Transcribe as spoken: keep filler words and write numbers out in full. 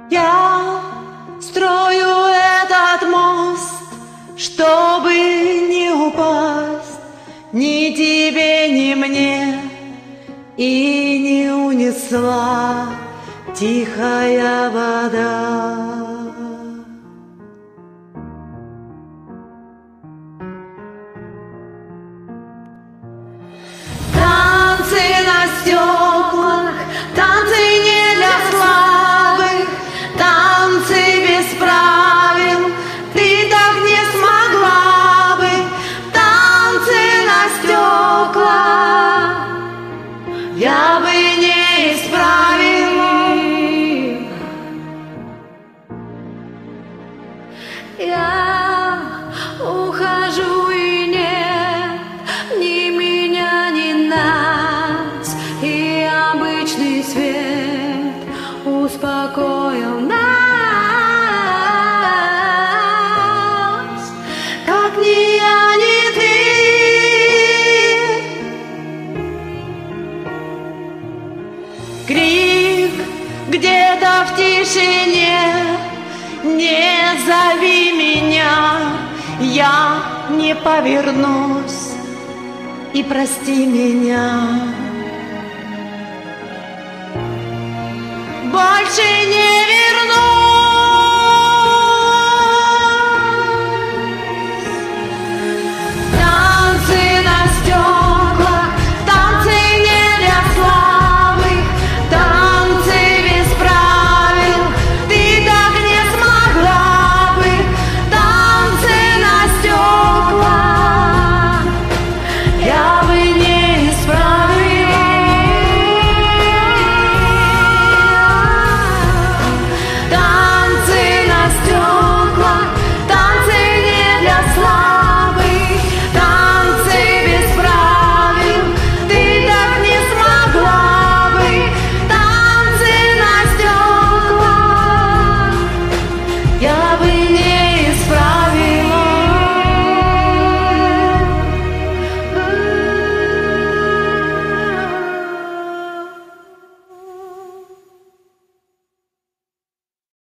Я строю этот мост, чтобы не упасть ни тебе, ни мне, и не унесла тихая вода. Танцы на стеклах, танцы не для слабых, танцы без правил, ты так не смогла бы. Танцы на стеклах я бы не исправил. Я ухожу и нет ни меня, ни нас, и обычный свет успокоил нас. Как ни я, ни ты. Крик где-то в тишине, не зови меня, я не повернусь, и прости меня.